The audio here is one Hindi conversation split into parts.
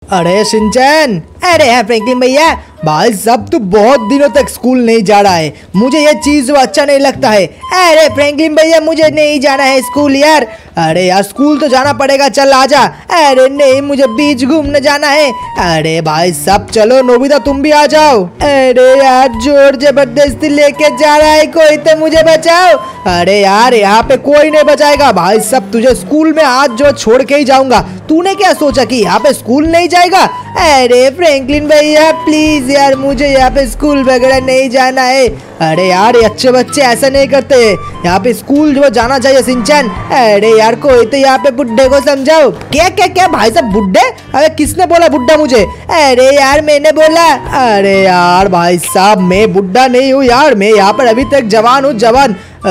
अरे शिनचैन, अरे है फ्रैंकलिन भैया। भाई सब तू बहुत दिनों तक स्कूल नहीं जा रहा है, मुझे ये चीज अच्छा नहीं लगता है। अरे फ्रैंकलिन भैया मुझे नहीं जाना है स्कूल यार। अरे यार स्कूल तो जाना पड़ेगा, चल आजा। अरे नहीं मुझे बीच घूमने जाना है। अरे भाई सब चलो, नोबिता तुम भी आ जाओ। अरे यार जोर जबरदस्ती लेके जा रहा है कोई, तो मुझे बचाओ। अरे यार यहाँ पे कोई नहीं बचाएगा भाई सब, तुझे स्कूल में आज जो छोड़ के ही जाऊंगा। तूने क्या सोचा कि यहाँ पे स्कूल नहीं जाएगा? अरे फ्रैंकलिन भैया प्लीज यार, मुझे यहाँ पे स्कूल वगैरह नहीं जाना है। अरे यार ये अच्छे बच्चे ऐसा नहीं करते, यहाँ पे स्कूल जो जाना चाहिए शिनचैन। अरे यार कोई तो यहाँ पे बुड्ढे को समझाओ। क्या क्या क्या भाई साहब बुड्ढे? अरे किसने बोला बुड्ढा मुझे? अरे यार मैंने बोला। अरे यार भाई साहब मैं बुड्ढा नहीं हूँ यार, मैं यहाँ पर अभी तक जवान हूँ, जवान।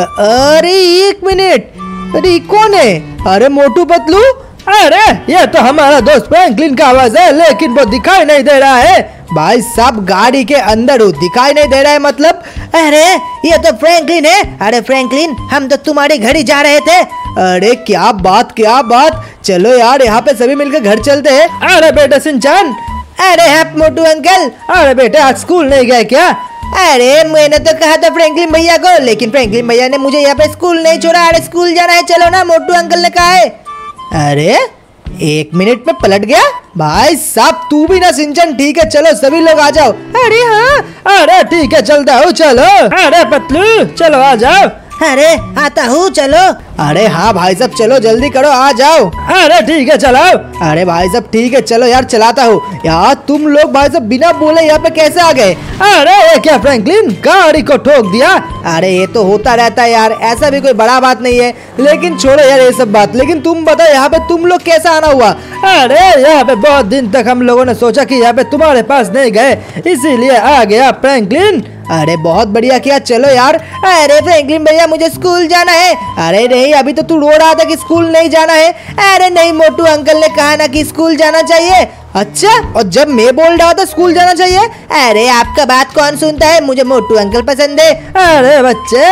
अरे एक मिनट, अरे कौन है? अरे मोटू पतलू। अरे ये तो हमारा दोस्त फ्रैंकलिन का आवाज है, लेकिन वो दिखाई नहीं दे रहा है। भाई सब गाड़ी के अंदर हूँ, दिखाई नहीं दे रहा है मतलब? अरे ये तो फ्रैंकलिन है। अरे फ्रैंकलिन हम तो तुम्हारे घर ही जा रहे थे। अरे क्या बात क्या बात, चलो यार यहाँ पे सभी मिलकर घर चलते हैं। अरे बेटा शिनचैन। अरे हैप मोटू अंकल। अरे बेटे आज स्कूल नहीं गए क्या? अरे मैंने तो कहा था फ्रैंकलिन भैया को, लेकिन फ्रैंकलिन भैया ने मुझे यहाँ पे स्कूल नहीं छोड़ा। अरे स्कूल जाना है, चलो ना, मोटू अंकल ने कहा है। अरे एक मिनट में पलट गया भाई साहब, तू भी ना शिनचैन। ठीक है चलो सभी लोग आ जाओ। अरे हाँ अरे ठीक है चलता हूँ, चलो। अरे पतलू चलो आ जाओ। अरे आता हूँ चलो। अरे हाँ भाई साहब चलो जल्दी करो, आ जाओ। अरे ठीक है चलाओ। अरे भाई साहब ठीक है चलो यार चलाता हूँ। यार तुम लोग भाई साहब बिना बोले यहाँ पे कैसे आ गए? अरे ये क्या फ्रैंकलिन, गाड़ी को ठोक दिया? अरे ये तो होता रहता है यार, ऐसा भी कोई बड़ा बात नहीं है। लेकिन छोड़ो यार ये सब बात, लेकिन तुम बताओ यहाँ पे तुम लोग कैसा आना हुआ? अरे यहाँ पे बहुत दिन तक हम लोगों ने सोचा कि यहाँ पे तुम्हारे पास नहीं गए, इसीलिए आ गया फ्रैंकलिन। अरे बहुत बढ़िया किया, चलो यार। अरे फ्रैंकलिन भैया मुझे स्कूल जाना है। अरे नहीं अभी तो तू रो रहा था कि स्कूल नहीं जाना है। अरे नहीं मोटू अंकल ने कहा ना कि स्कूल जाना चाहिए। अच्छा, और जब मैं बोल रहा था स्कूल जाना चाहिए? अरे आपका बात कौन सुनता है, मुझे मोटू अंकल पसंद है। अरे बच्चे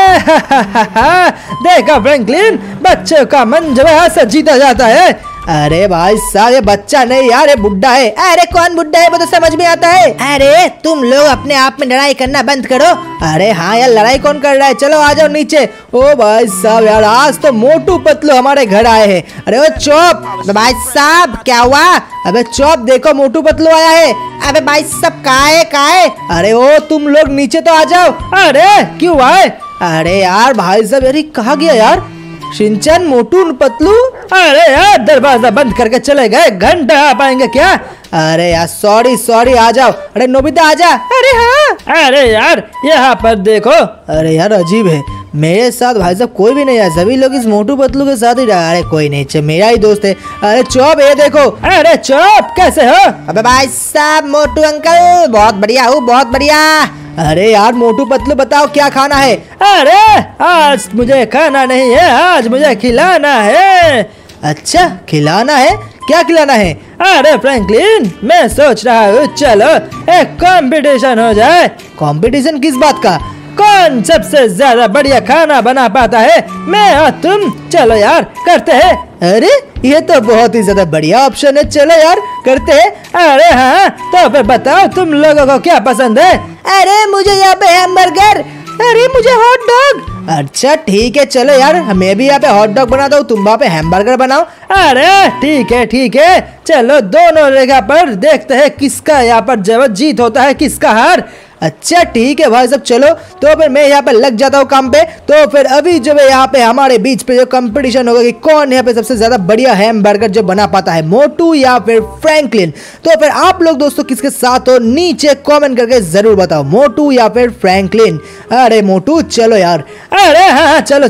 देखा फ्रैंकलिन, बच्चे का मन जो है ऐसा जीता जाता है। अरे भाई साहब ये बच्चा नहीं यार, ये बुड्ढा है। अरे कौन बुड्ढा है वो तो समझ में आता है। अरे तुम लोग अपने आप में लड़ाई करना बंद करो। अरे हाँ यार लड़ाई कौन कर रहा है, चलो आ जाओ नीचे। ओ भाई साहब यार आज तो मोटू पतलू हमारे घर आए हैं। अरे वो चौप भाई साहब क्या हुआ? अबे चौप देखो मोटू पतलू आया है। अबे भाई साहब कहाँ है? अरे ओ तुम लोग नीचे तो आ जाओ। अरे क्यों आए? अरे यार भाई साहब यार कहाँ गया यार शिनचैन मोटू पतलू? अरे यार दरवाजा बंद करके चले गए, घंटा आ पाएंगे क्या? अरे यार सॉरी आ जाओ। अरे नोबिता आ जा। अरे हाँ। अरे यार यहाँ पर देखो। अरे यार अजीब है, मेरे साथ भाई साहब कोई भी नहीं है, सभी लोग इस मोटू पतलू के साथ ही रहा। अरे कोई नहीं, मेरा ही दोस्त है। अरे चौप ये देखो। अरे चौप कैसे हो? अबे भाई साहब मोटू अंकल बहुत बढ़िया हूँ, बहुत बढ़िया। अरे यार मोटू पतलू बताओ क्या खाना है? अरे आज मुझे खाना नहीं है, आज मुझे खिलाना है। अच्छा खिलाना है, क्या खिलाना है? अरे फ्रैंकलिन मैं सोच रहा हूँ चलो एक कंपटीशन हो जाए। कंपटीशन किस बात का? कौन सबसे ज्यादा बढ़िया खाना बना पाता है, मैं और तुम। चलो यार करते हैं। अरे ये तो बहुत ही ज्यादा बढ़िया ऑप्शन है, चलो यार करते हैं। अरे हाँ तो फिर बताओ तुम लोगों को क्या पसंद है? अरे मुझे यहाँ पे हैमबर्गर। अरे मुझे हॉट डॉग। अच्छा ठीक है चलो यार, मैं भी यहाँ पे हॉट डॉग बनाता हूँ, तुम वहाँ पे हैमबर्गर बनाओ। अरे ठीक है चलो दोनों जगह पर देखते हैं किसका यहाँ पर जब जीत होता है, किसका हार। अच्छा ठीक है भाई साहब चलो, तो फिर मैं यहाँ पे लग जाता हूँ काम पे। तो फिर अभी जो है यहाँ पे हमारे बीच पे जो कंपटीशन होगा कि कौन यहाँ पे सबसे ज्यादा बढ़िया हैमबर्गर जो बना पाता है, मोटू या फिर फ्रैंकलिन। तो फिर आप लोग दोस्तों किसके साथ हो नीचे कमेंट करके जरूर बताओ, मोटू या फिर फ्रैंकलिन। अरे मोटू चलो यार। अरे हाँ चलो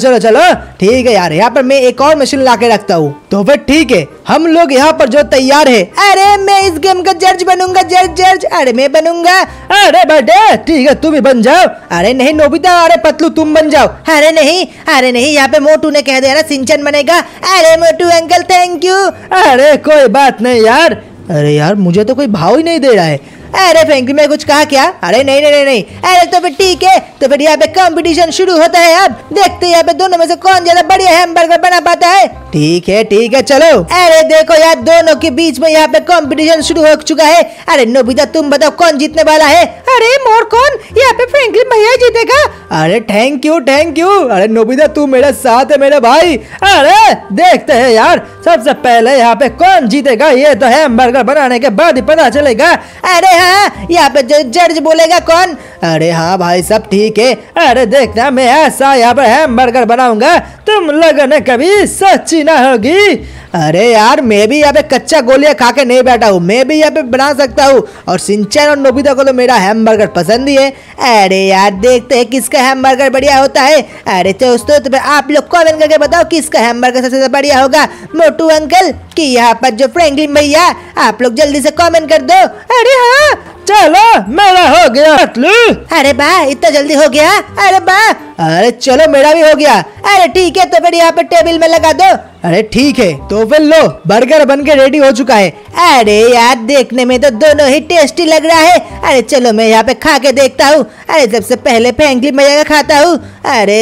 ठीक है यार, यहाँ पर मैं एक और मशीन ला के रखता हूँ। तो फिर ठीक है हम लोग यहाँ पर जो तैयार है। अरे मैं इस गेम का जज बनूंगा, जज। अरे मैं बनूंगा। अरे बेटे ठीक है तुम भी बन जाओ। अरे नहीं नोबिता, अरे पतलू तुम बन जाओ। अरे नहीं यहाँ पे मोटू ने कह दिया ना शिनचैन बनेगा। अरे मोटू अंकल थैंक यू। अरे कोई बात नहीं यार, अरे यार मुझे तो कोई भाव ही नहीं दे रहा है। अरे फ्रैंकलिन मैं कुछ कहा क्या? अरे नहीं नहीं नहीं नहीं। अरे तो फिर ठीक है, तो फिर यहाँ पे कंपटीशन शुरू होता है। अब देखते हैं यहाँ पे दोनों में से कौन ज्यादा बढ़िया हैमबर्गर बना पाता है। ठीक है चलो। अरे देखो यार दोनों के बीच में यहाँ पे कंपटीशन शुरू हो चुका है। अरे नोबिता तुम बताओ कौन जीतने वाला है? अरे मोर कौन, यहाँ पे फ्रैंकलिन भैया जीतेगा। अरे थैंक यू। अरे नोबिता तू मेरे साथ है मेरे भाई। अरे देखते हैं यार सबसे पहले यहाँ पे कौन जीतेगा, ये तो हैमबर्गर बनाने के बाद ही पता चलेगा। अरे हाँ यहाँ पे जज बोलेगा कौन? अरे हाँ भाई सब ठीक है। अरे देखना मैं ऐसा यहाँ पे हैमबर्गर बनाऊंगा तुम लोगों ने कभी सोची ना होगी। अरे यार मैं भी यहाँ पे कच्चा गोलियां खा के नहीं बैठा हूँ, मैं भी यहाँ पे बना सकता हूँ। और शिनचैन और नोबिता को तो मेरा हैमबर्गर पसंद ही है। अरे यार देखते हैं किसका हैमबर्गर बढ़िया होता है। अरे दोस्तों तो आप लोग कमेंट करके बताओ किसका हैमबर्गर सबसे ज्यादा बढ़िया होगा, मोटू अंकल कि यहाँ पर जो फ्रैंकलिन भैया? आप लोग जल्दी से कमेंट कर दो। अरे हाँ चलो मेरा हो गया। अरे बा इतना जल्दी हो गया? अरे बा अरे चलो मेरा भी हो गया। अरे ठीक है तो फिर यहाँ पे टेबल में लगा दो। अरे ठीक है तो फिर लो बर्गर बन के रेडी हो चुका है। अरे यार देखने में तो दोनों ही टेस्टी लग रहा है। अरे चलो मैं यहाँ पे खा के देखता हूँ। अरे सबसे पहले फ्रैंकलिन भैया का खाता हूँ। अरे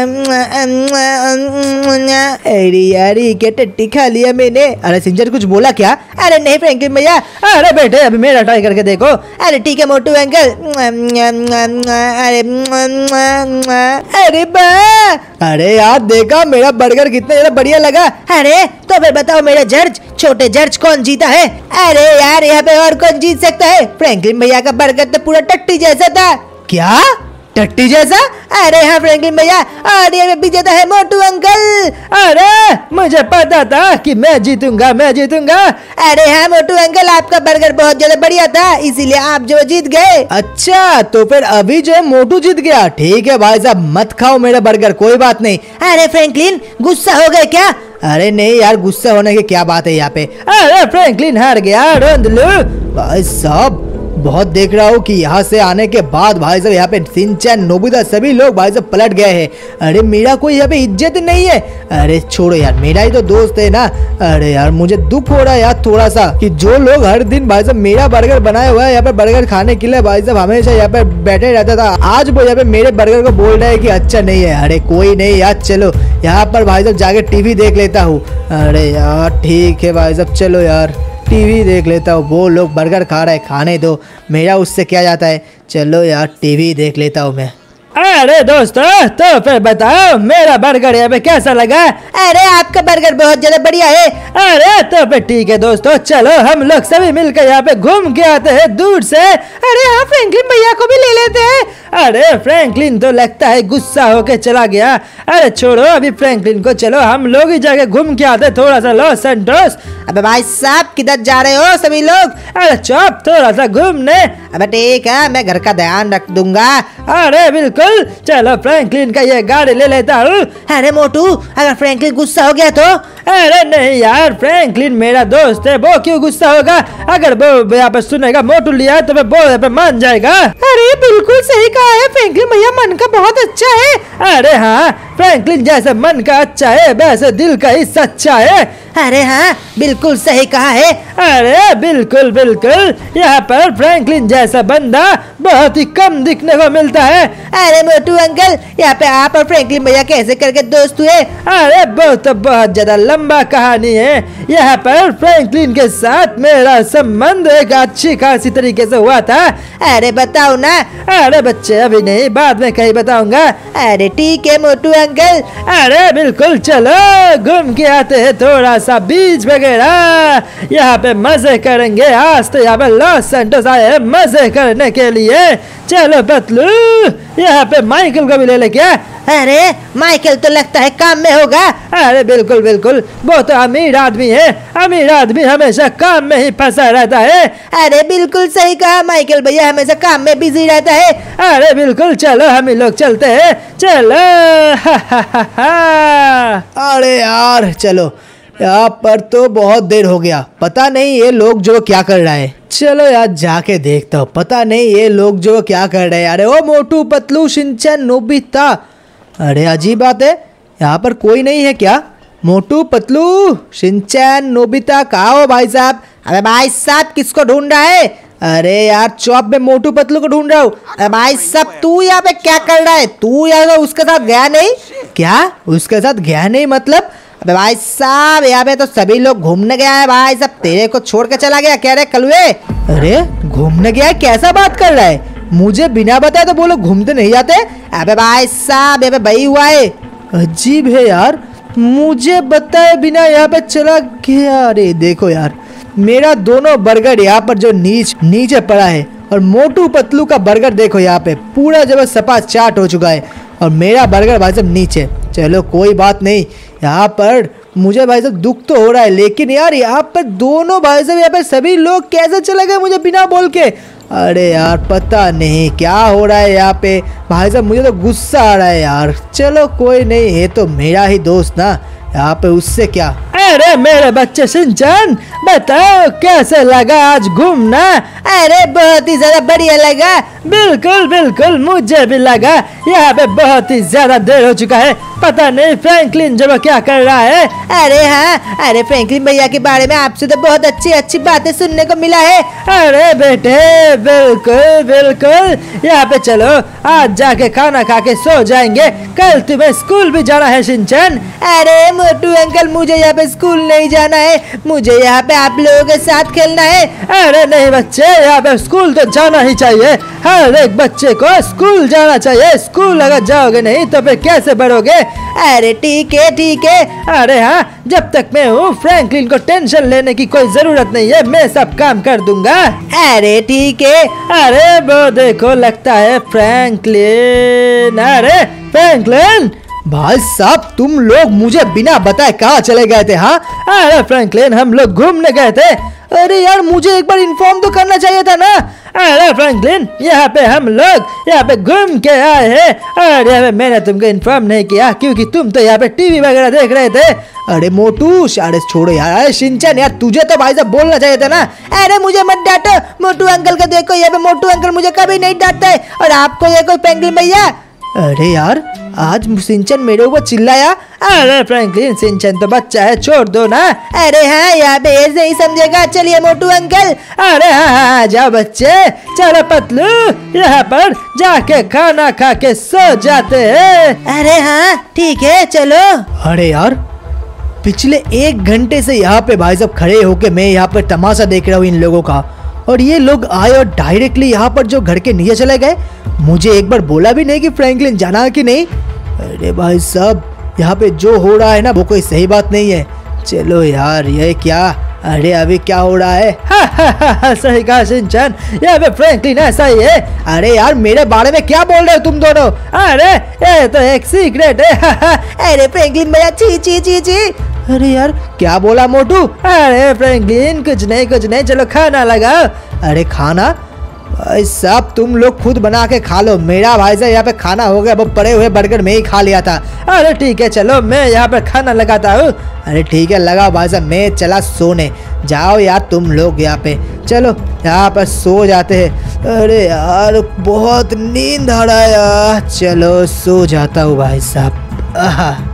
यार क्या टट्टी खा लिया मैंने। अरे सिंचन कुछ बोला क्या? अरे नहीं फ्रैंकलिन भैया। अरे बेटे अभी मेरा ट्राई करके देखो। अरे ठीक है मोटू अंकल। अरे बा अरे यार देखा मेरा बर्गर कितना ज्यादा बढ़िया लगा। अरे तो फिर बताओ मेरा जज छोटे जज कौन जीता है? अरे यार यहाँ पे और कौन जीत सकता है? फ्रैंकलिन भैया का बर्गर तो पूरा टट्टी जैसा था। क्या टट्टी जैसा? अरे हाँ फ्रैंकलिन भैया और ये विजेता है मोटू अंकल। अरे मुझे पता था कि मैं जीतूंगा। अरे हाँ मोटू अंकल आपका बर्गर बहुत ज्यादा बढ़िया था इसीलिए आप जो जीत गए। अच्छा तो फिर अभी जो है मोटू जीत गया। ठीक है भाई साहब मत खाओ मेरा बर्गर, कोई बात नहीं। अरे फ्रैंकलिन गुस्सा हो गए क्या? अरे नहीं यार गुस्सा होने की क्या बात है यहाँ पे। अरे फ्रैंकलिन हार गया भाई साहब। बहुत देख रहा हूँ कि यहाँ से आने के बाद भाई साहब यहाँ पे शिनचैन नोबिता सभी लोग भाई साहब पलट गए हैं। अरे मेरा कोई यहाँ पे इज्जत नहीं है। अरे छोड़ो यार मेरा ही तो दोस्त है ना। अरे यार मुझे दुख हो रहा है यार थोड़ा सा कि जो लोग हर दिन भाई साहब मेरा बर्गर बनाया हुआ है यहाँ पे बर्गर खाने के लिए भाई साहब हमेशा यहाँ पे बैठे रहता था, आज वो यहाँ पे मेरे बर्गर को बोल रहा है कि अच्छा नहीं है। अरे कोई नहीं यार चलो यहाँ पर भाई साहब जाके टीवी देख लेता हूँ। अरे यार ठीक है भाई साहब चलो यार टीवी देख लेता हूँ। वो लोग बर्गर खा रहे हैं खाने दो, मेरा उससे क्या जाता है। चलो यार टीवी देख लेता हूँ मैं। अरे दोस्तों तो फिर बताओ मेरा बर्गर यहाँ पे कैसा लगा? अरे आपका बर्गर बहुत ज्यादा बढ़िया है। अरे तो फिर ठीक है दोस्तों चलो हम लोग सभी मिलकर यहाँ पे घूम के आते हैं दूर से। अरे हाँ फ्रैंकलिन भैया को भी ले लेते हैं। अरे फ्रैंकलिन तो लगता है गुस्सा होके चला गया। अरे छोड़ो अभी फ्रैंकलिन को, चलो हम लोग ही जाके घूम के आते थोड़ा सा लॉस सैंटोस। अबे भाई साहब किधर जा रहे हो सभी लोग? अरे चुप थोड़ा सा घूमने। अबे ठीक है मैं घर का ध्यान रख दूंगा। अरे बिल्कुल चलो फ्रैंकलिन का ये गाड़ी ले लेता हूँ। अरे मोटू अगर फ्रैंकलिन गुस्सा हो गया तो? अरे नहीं यार फ्रैंकलिन मेरा दोस्त है, वो क्यों गुस्सा होगा? अगर वो यहाँ पे सुनेगा मोटू लिया तो वो यहाँ पे मान जाएगा। अरे बिल्कुल सही कहा है फ्रैंकलिन भैया मन का बहुत अच्छा है। अरे हाँ फ्रैंकलिन जैसे मन का अच्छा है वैसे दिल का ही सच्चा है। अरे हाँ बिल्कुल सही कहा है। अरे बिल्कुल बिल्कुल यहाँ पर फ्रैंकलिन जैसा बंदा बहुत ही कम दिखने को मिलता है। अरे मोटू अंकल यहाँ पे आप और फ्रैंकलिन भैया कैसे करके दोस्त हुए? अरे वो तो बहुत ज्यादा लंबा कहानी है। यहाँ पर फ्रैंकलिन के साथ मेरा संबंध एक अच्छी खासी तरीके से हुआ था। अरे बताओ ना। अरे बच्चे अभी नहीं बाद में कहीं बताऊंगा। अरे ठीक है मोटू अंकल। अरे बिल्कुल चलो घूम के आते हैं थोड़ा सा बीच वगैरह, यहाँ पे मजे करेंगे। आज तो यहाँ पे लॉस सैंटोस आए हैं मजे करने के लिए। चलो पतलू यहाँ पे माइकल को भी ले ले क्या? अरे माइकल तो लगता है काम में होगा। अरे बिल्कुल बिल्कुल वो तो अमीर आदमी है, अमीर आदमी हमेशा काम में ही फंसा रहता है। अरे बिल्कुल सही कहा माइकल भैया हमेशा काम में बिजी रहता है। अरे बिल्कुल चलो हम ही लोग चलते हैं चलो। अरे यार चलो यहाँ पर तो बहुत देर हो गया, पता नहीं ये लोग जो क्या कर रहा है। चलो यार जाके देखता हूँ पता नहीं ये लोग जो क्या कर रहे हैं। अरे ओ मोटू पतलू शिनचैन नोबिता, अरे अजीब बात है यहाँ पर कोई नहीं है क्या? मोटू पतलू शिनचैन नोबिता कहाँ हो भाई साहब? अबे भाई साहब किसको ढूंढ रहा है? अरे यार चौप में मोटू पतलू को ढूंढ रहा हूँ। अरे भाई साहब तू यहाँ पे क्या कर रहा है? तू यार उसके साथ गया नहीं क्या? उसके साथ गया नहीं मतलब? अबे भाई साहब यहाँ पे तो सभी लोग घूमने गया है भाई साहब, तेरे को छोड़ के चला गया कह रहे कलुए? अरे घूमने गया है? कैसा बात कर रहा है? मुझे बिना बताए तो वो लोग घूमते नहीं जाते। अबे भाई साहब यहाँ पे वही हुआ है। अजीब है यार, मुझे बताए बिना यहाँ पे चला गया। अरे देखो यार मेरा दोनों बर्गर यहाँ पर जो नीचे पड़ा है और मोटू पतलू का बर्गर देखो यहाँ पे पूरा जब सपा चाट हो चुका है और मेरा बर्गर भाई साहब नीचे। चलो कोई बात नहीं, यहाँ पर मुझे भाई साहब दुख तो हो रहा है, लेकिन यार यहाँ पर दोनों भाई साहब यहाँ पे सभी लोग कैसे चले गए मुझे बिना बोल के? अरे यार पता नहीं क्या हो रहा है यहाँ पे भाई साहब, मुझे तो गुस्सा आ रहा है यार। चलो कोई नहीं, है तो मेरा ही दोस्त ना यहाँ पे, उससे क्या। अरे मेरे बच्चे शिनचैन बताओ कैसे लगा आज घूमना? अरे बहुत ही ज्यादा बढ़िया लगा। बिल्कुल बिल्कुल मुझे भी लगा। यहाँ पे बहुत ही ज्यादा देर हो चुका है, पता नहीं फ्रैंकलिन जो क्या कर रहा है। अरे हाँ, अरे फ्रैंकलिन भैया के बारे में आपसे तो बहुत अच्छी अच्छी बातें सुनने को मिला है। अरे बेटे बिल्कुल बिल्कुल, यहाँ पे चलो आज जाके खाना खा के सो जाएंगे, कल तुम्हें स्कूल भी जाना है शिनचैन। अरे मोटू अंकल मुझे यहाँ पे स्कूल नहीं जाना है, मुझे यहाँ पे आप लोगों के साथ खेलना है। अरे नहीं बच्चे, यहाँ पे स्कूल तो जाना ही चाहिए, हर एक बच्चे को स्कूल जाना चाहिए। स्कूल अगर जाओगे नहीं तो फिर कैसे बढ़ोगे? अरे ठीक है ठीक है। अरे हाँ जब तक मैं हूँ फ्रैंकलिन को टेंशन लेने की कोई जरूरत नहीं है, मैं सब काम कर दूंगा। अरे ठीक है। अरे वो देखो लगता है फ्रैंकलिन। अरे फ्रैंकलिन भाई साहब तुम लोग मुझे बिना बताए कहाँ चले गए थे? हाँ अरे फ्रैंकलिन हम लोग घूमने गए थे। अरे यार मुझे एक बार इन्फॉर्म तो करना चाहिए था ना। अरे फ्रैंकलिन यहाँ पे हम लोग यहाँ पे घूम के आए हैं, अरे मैंने तुमको इन्फॉर्म नहीं किया क्योंकि तुम तो यहाँ पे टीवी वगैरह देख रहे थे। अरे मोटू अरे छोड़ो यार। अरे शिनचैन यार तुझे तो भाई साहब बोलना चाहिए था ना। अरे मुझे मत डांटो, मोटू अंकल को देखो, यहाँ पे मोटू अंकल मुझे कभी नहीं डांटता है और आपको ये कोई फ्रैंकलिन भैया। अरे यार आज शिनचैन मेरे ऊपर चिल्लाया। अरे फ्रैंकलिन शिनचैन तो बच्चा है, छोड़ दो ना। अरे हाँ यहाँ पे ऐसे ही समझेगा। चलिए मोटू अंकल। अरे हाँ जाओ बच्चे, चलो पतलू यहाँ पर जाके खाना खा के सो जाते हैं। अरे हाँ ठीक है चलो। अरे यार पिछले 1 घंटे से यहाँ पे भाई साहब खड़े होके मैं यहाँ पे तमाशा देख रहा हूँ इन लोगों का, और ये लोग आए और डायरेक्टली यहाँ पर जो घर के नीचे चले गए। मुझे एक बार बोला भी नहीं कि फ्रैंकलिन जाना कि नहीं। अरे भाई साहब यहाँ पे जो हो रहा है ना वो कोई सही बात नहीं है। चलो यार ये क्या, अरे अभी क्या हो रहा है? हा, सही कहा शिनचैन, यहाँ पे फ्रैंकलिन ऐसा ही है। अरे यार मेरे बारे में क्या बोल रहे हो तुम दोनों? अरे ये तो एक सीक्रेट है। अरे फ्रैंकलिन भैया छी छी छी छी। अरे यार क्या बोला मोटू? अरे फ्रैंकलिन कुछ नहीं चलो खाना लगाओ। अरे खाना भाई साहब तुम लोग खुद बना के खा लो, मेरा भाई साहब यहाँ पे खाना हो गया, वो पड़े हुए बर्गर में ही खा लिया था। अरे ठीक है चलो मैं यहाँ पे खाना लगाता हूँ। अरे ठीक है लगाओ भाई साहब, मैं चला सोने। जाओ यार तुम लोग यहाँ पे चलो यहाँ पर सो जाते हैं। अरे यार बहुत नींद आ रहा है यार, चलो सो जाता हूँ भाई साहब।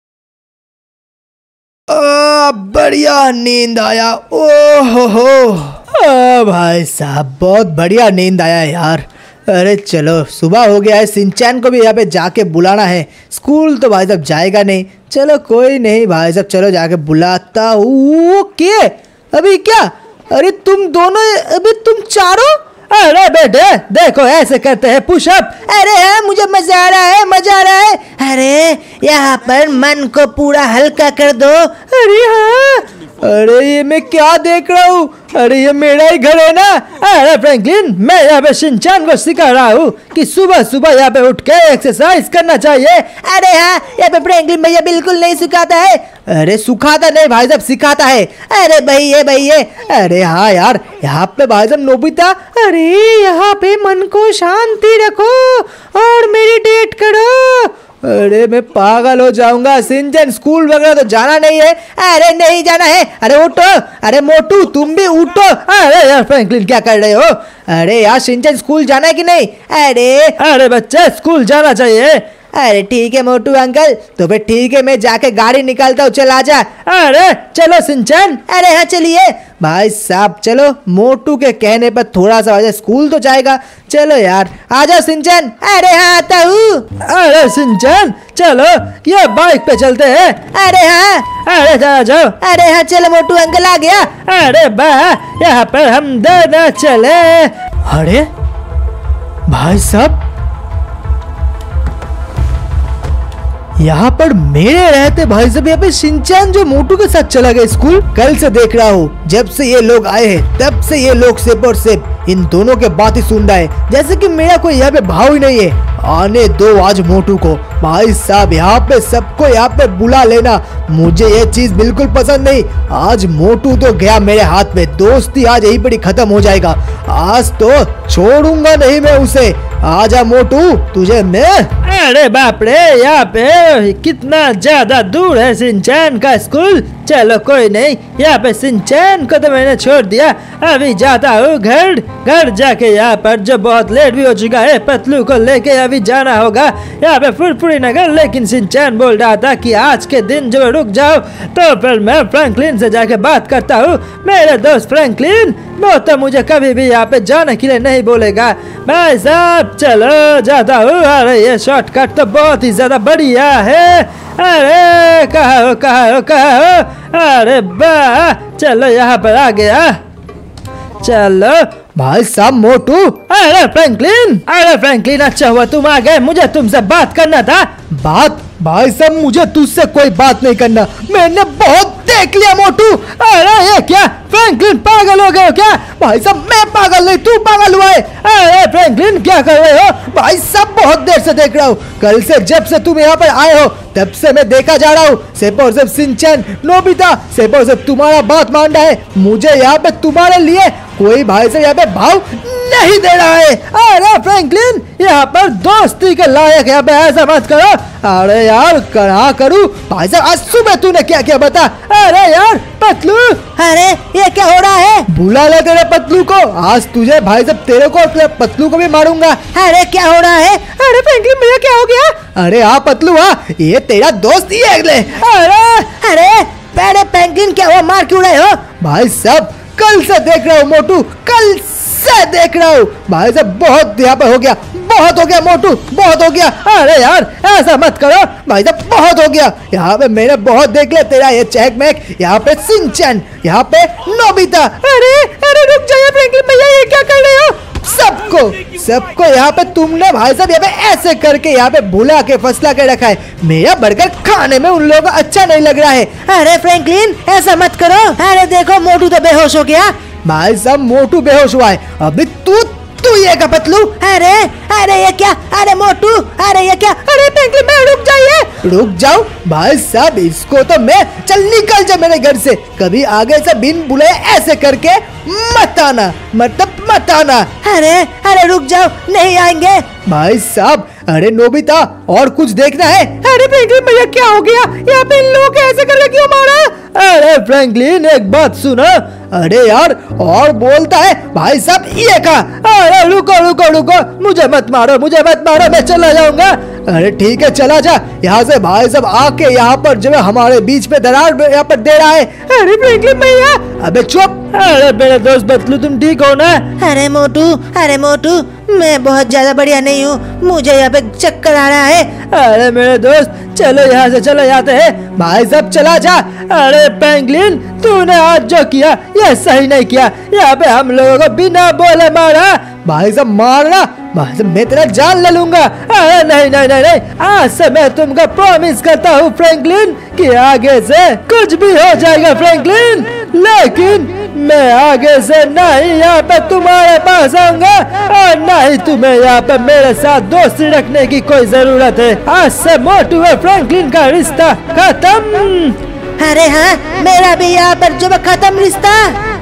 बढ़िया नींद आया। ओहो हो भाई साहब बहुत बढ़िया नींद आया यार। अरे चलो सुबह हो गया है, शिनचैन को भी यहाँ पे जाके बुलाना है। स्कूल तो भाई साहब जाएगा नहीं, चलो कोई नहीं भाई साहब चलो जाके बुलाता हूँ। ओके अभी क्या? अरे तुम दोनों, अभी तुम चारों? अरे बेटे देखो ऐसे करते हैं पुशअप। अरे हाँ मुझे मजा आ रहा है, मजा आ रहा है। अरे यहाँ पर मन को पूरा हल्का कर दो। अरे हाँ, अरे ये मैं क्या देख रहा हूँ? अरे ये मेरा ही घर है ना। अरे फ्रैंकलिन मैं यहाँ पे शिनचैन को सिखा रहा हूँ कि सुबह सुबह यहाँ पे उठ के एक्सरसाइज करना चाहिए। अरे हाँ यहाँ पे फ्रैंकलिन भैया बिल्कुल नहीं सिखाता है। अरे सिखाता नहीं भाई साहब सिखाता है। अरे भैया अरे हाँ यार यहाँ पे भाई साहब नोबिता। अरे यहाँ पे मन को शांति रखो और मेडिटेट करो। अरे मैं पागल हो जाऊंगा। शिनचैन स्कूल वगैरह तो जाना नहीं है। अरे नहीं जाना है। अरे उठो, अरे मोटू तुम भी उठो। अरे यार फ्रैंकलिन क्या कर रहे हो? अरे यार शिनचैन स्कूल जाना है कि नहीं? अरे बच्चे स्कूल जाना चाहिए। अरे ठीक है मोटू अंकल, तो फिर ठीक है, मैं जाके गाड़ी निकालता हूँ, चल आजा। अरे चलो सिंचन। अरे हाँ चलिए भाई साहब, चलो मोटू के कहने पर थोड़ा सा वजह स्कूल तो जाएगा। चलो यार आजा सिंचन। अरे हाँ आता हूँ। अरे सिंचन चलो ये बाइक पे चलते हैं। अरे हाँ। अरे चलो जाओ। अरे हाँ चलो मोटू अंकल आ गया। अरे वाह, यहाँ पर हम दोनों चले। अरे भाई साहब, यहाँ पर मेरे रहते भाई साहब यहाँ पे शिनचैन जो मोटू के साथ चला गया स्कूल। कल से देख रहा हूँ, जब से ये लोग आए हैं तब से ये लोग सिर्फ और सिर्फ इन दोनों के बात ही सुन रहा है, जैसे कि मेरा कोई यहाँ पे भाव ही नहीं है। आने दो आज मोटू को। भाई साहब यहाँ पे सबको यहाँ पे बुला लेना, मुझे ये चीज बिल्कुल पसंद नहीं। आज मोटू तो गया मेरे हाथ में, दोस्ती आज यही पर खत्म हो जाएगा। आज तो छोड़ूंगा नहीं मैं उसे। आजा मोटू तुझे मैं। अरे बाप रे, यहाँ पे कितना ज्यादा दूर है शिनचैन का स्कूल। चलो कोई नहीं, यहाँ पे शिनचैन को तो मैंने छोड़ दिया, अभी जाता हूँ घर। घर जाके यहाँ पर जो बहुत लेट भी हो चुका है, पतलू को लेके अभी जाना होगा यहाँ पे फुरफुरी नगर। लेकिन शिनचैन बोल रहा था कि आज के दिन जो रुक जाओ, तो फिर मैं फ्रैंकलिन से जाके बात करता हूँ। मेरे दोस्त फ्रैंकलिन वो तो मुझे कभी भी यहाँ पे जाने के लिए नहीं बोलेगा। भाई साहब चलो जाता हूँ। अरे ये शॉर्टकट तो बहुत ही ज्यादा बढ़िया है। अरे कहाँ हो कहाँ हो कहाँ हो? अरे वाह, चलो यहाँ पर आ गया। चलो भाई साहब मोटू। अरे फ्रैंकलिन अच्छा हुआ तुम आ गए, मुझे तुमसे बात करना था। बात? भाई साहब मुझे तुझसे कोई बात नहीं करना, मैंने बहुत देख लिया मोटू। अरे ये क्या फ्रैंकलिन, पागल हो गए हो क्या? भाई साहब मैं पागल नहीं, तू पागल हुआ है। अरे फ्रैंकलिन क्या कर रहे हो? भाई साहब बहुत देर से देख रहा हूँ, कल से जब से तुम यहाँ पर आए हो तब से मैं देखा जा रहा हूँ। सिर्फ और सिर्फ शिनचैन, नोबिता सिर्फ और सिर्फ तुम्हारा बात मान रहा है। मुझे यहाँ पे तुम्हारे लिए कोई भाई से यहाँ पे भाव नहीं दे रहा है। अरे फ्रैंकलिन यहाँ पर दोस्ती के लायक यहाँ पे ऐसा मत करो। अरे यार कहाँ करूँ भाई साहब, आज सुबह तूने क्या क्या बता। अरे यार पतलू, अरे ये क्या हो रहा है? बुला ले तेरे पतलू को, आज तुझे भाई साहब तेरे को तेरे पतलू को भी मारूंगा। अरे क्या हो रहा है? अरे फ्रैंकलिन भैया क्या हो गया? अरे हाँ पतलू हाँ, ये तेरा दोस्त ही है। अरे पहले फ्रैंकलिन क्या हुआ, मार क्यों रहे हो? भाई साहब कल से देख रहा हूँ मोटू, कल से देख रहा हूँ भाई साहब, बहुत यहाँ पे हो गया, बहुत हो गया मोटू, बहुत हो गया। अरे यार ऐसा मत करो भाई साहब, बहुत हो गया। यहाँ पे मैंने बहुत देख लिया तेरा ये चेकमेक, यहाँ पे शिनचैन, यहाँ पे नोबिता। अरे रुक जाइए फ्रैंकलिन भैया, ये क्या कर रहे हो? सबको यहाँ पे तुमने भाई साहब यहाँ पे ऐसे करके यहाँ पे भुला के फसला के रखा है। मेरा बर्गर खाने में उन लोगों को अच्छा नहीं लग रहा है। अरे फ्रैंकलिन ऐसा मत करो। अरे देखो मोटू तो बेहोश हो गया। भाई साहब मोटू बेहोश हुआ है, अभी तू ये का पतलू। अरे ये क्या? अरे मोटू, अरे ये क्या? अरे फ्रैंकलिन मैं रुक जाइए। रुक जाओ भाई साहब, इसको तो मैं, चल निकल जा मेरे घर से, कभी आगे से बिन बुलाए ऐसे करके मत आना, मतलब मत आना। अरे रुक जाओ, नहीं आएंगे भाई साहब। अरे नोबिता और कुछ देखना है? अरे फ्रैंकलिन भैया क्या हो गया? यहाँ पे इन लोगों को ऐसे करके क्यों मारा? अरे फ्रैंकलिन एक बात सुनो। अरे यार और बोलता है भाई साहब ये का। अरे रुको, मुझे मत मारो, मैं चला जाऊंगा। अरे ठीक है चला जा यहाँ से। भाई साहब आके यहाँ पर जो है हमारे बीच पे दरार यहाँ पर दे रहा है। अरे फ्रैंकलिन भैया, अबे चुप। अरे मेरे दोस्त बतलू तुम ठीक हो ना? अरे मोटू मैं बहुत ज्यादा बढ़िया नहीं हूँ, मुझे यहाँ पे चक्कर आ रहा है। अरे मेरे दोस्त चलो यहाँ से चले जाते हैं। भाई साहब चला जा। अरे फ्रैंकलिन तूने आज जो किया ये सही नहीं किया, यहाँ पे हम लोगों को बिना बोले मारा। भाई साहब मारना, भाई साहब मैं तेरा जान ले लूंगा। अरे नहीं, आज से मैं तुमको प्रॉमिस करता हूँ फ्रैंकलिन कि आगे से कुछ भी हो जाएगा फ्रैंकलिन, लेकिन मैं आगे से नहीं यहाँ पे तुम्हारे पास आऊंगा और ना ही तुम्हें यहाँ पे मेरे साथ दोस्ती रखने की कोई जरूरत है। आज से मोटू और फ्रैंकलिन का रिश्ता खत्म। अरे हाँ मेरा भी यहाँ पर जो खत्म रिश्ता।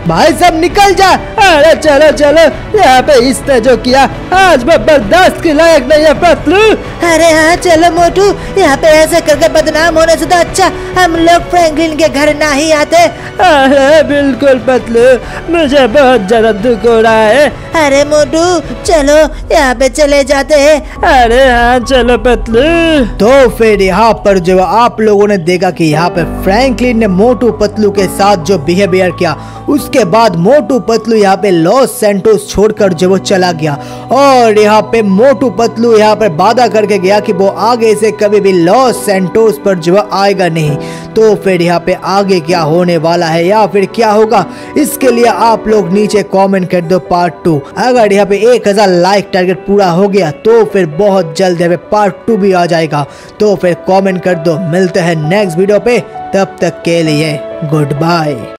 भाई साहब निकल जा। अरे चलो चलो, यहाँ पे इसने जो किया आज मैं बर्दाश्त के लायक नहीं है पतलू। अरे हाँ चलो मोटू, यहाँ पे ऐसे करके बदनाम होने से तो अच्छा हम लोग फ्रैंकलिन के घर ना ही आते। अरे बिल्कुल पतलू, मुझे बहुत ज्यादा दुख हो रहा है। अरे मोटू चलो यहाँ पे चले जाते हैं। अरे हाँ चलो पतलू। तो फिर यहाँ पर जो आप लोगों ने देखा कि यहाँ पे फ्रैंकलिन ने मोटू पतलू के साथ जो बिहेवियर किया, उसके बाद मोटू पतलू यहाँ पे लॉस सैंटोस छोड़कर जो वो चला गया। और यहाँ पे मोटू पतलू यहाँ पे वादा करके गया कि वो आगे से कभी भी लॉस सैंटोस पर जो आएगा नहीं। तो फिर यहाँ पे आगे क्या होने वाला है या फिर क्या होगा, इसके लिए आप लोग नीचे कमेंट कर दो पार्ट 2। अगर यहाँ पे 1000 लाइक टारगेट पूरा हो गया तो फिर बहुत जल्द यहाँ पे पार्ट 2 भी आ जाएगा। तो फिर कमेंट कर दो। मिलते हैं नेक्स्ट वीडियो पे, तब तक के लिए गुड बाय।